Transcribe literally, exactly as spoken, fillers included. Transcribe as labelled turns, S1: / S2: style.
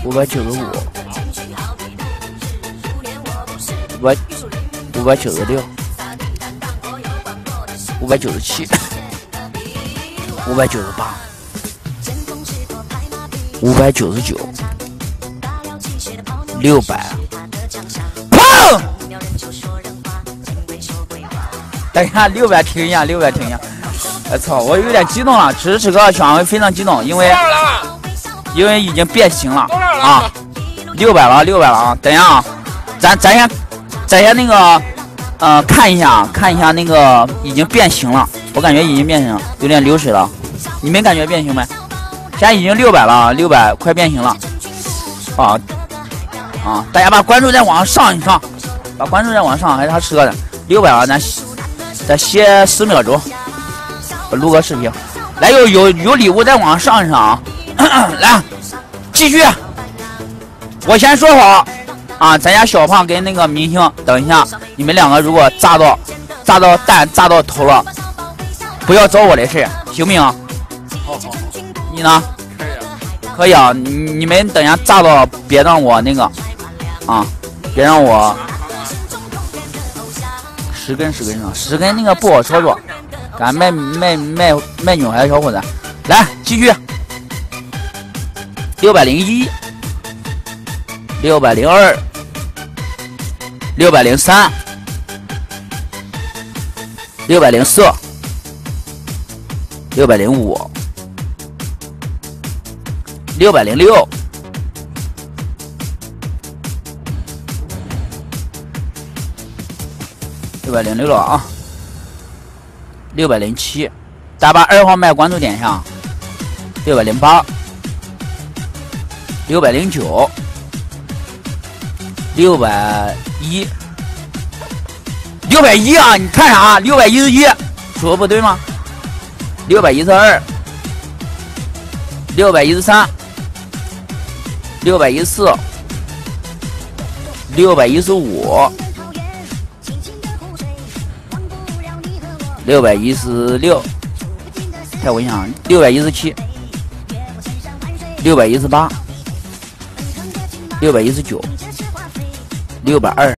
S1: 五百九十五，五百五百九十六，五百九十七，五百九十八，五百九十九，六百，砰！等一下，六百停一下，六百停一下。我操，我有点激动了，此时此刻小王非常激动，因为因为已经变形了啊，六百了，六百了啊！等一下啊，咱咱先咱先那个呃看一下看一下那个已经变形了，我感觉已经变形了，有点流水了，你们感觉变形没？现在已经六百了，六百快变形了啊啊！大家把关注再往上一上，把关注再往上，还差十个人，六百了，咱再歇十秒钟。录个视频，来有有有礼物再往上上啊！来，继续，我先说好啊，咱家小胖跟那个明星，等一下你们两个如果炸到炸到蛋炸到头了，不要找我的事，行不行？好好好，你呢？可以啊，可以啊，你你们等一下炸到，别让我那个啊，别让我十根十根上，十根那个不好操作。咱卖卖卖卖女孩小伙子，来继续，六百零一，六百零二，六百零三，六百零四，六百零五，六百零六，六百零六了啊。六百零七，大家把二号麦关注点上。六百零八，六百零九，六百一，六百一啊！你看啥？六百一十一，说不对吗？六百一十二，六百一十三，六百一十四，六百一十五。六百一十六，太危险了。六百一十七，六百一十八，六百一十九，六百二。